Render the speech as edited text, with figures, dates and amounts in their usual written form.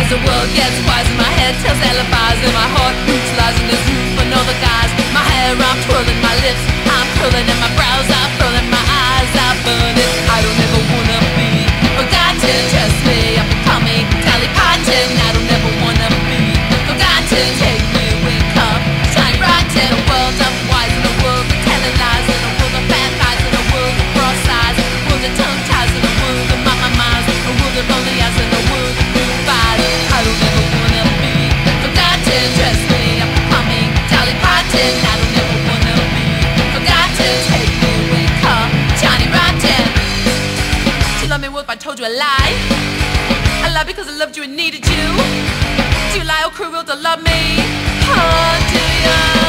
As the world gets wise and my head tells alibis, and my heart beats lies in this room for no other guys. My hair I'm twirling, my lips I'm curling, and my brows I'm furling, my eyes are burning. I don't ever wanna be forgotten. Trust me, I'm becoming Dolly Parton. I don't ever wanna be forgotten. Take me away, come shine rotten. A world of wise, in a world of telling lies, in a world of bad guys, in a world of cross eyes, a world of tongue ties, in a world of my minds, a world of lonely eyes, in a world of goodbyes. I don't ever wanna be forgotten. Trust me, I'm becoming Dolly Parton. I don't ever wanna be forgotten. Take me away, come shiny rotten. You love me, what if I told you a lie? I lied because I loved you and needed you. Do you lie or cruel to love me? Oh, do you?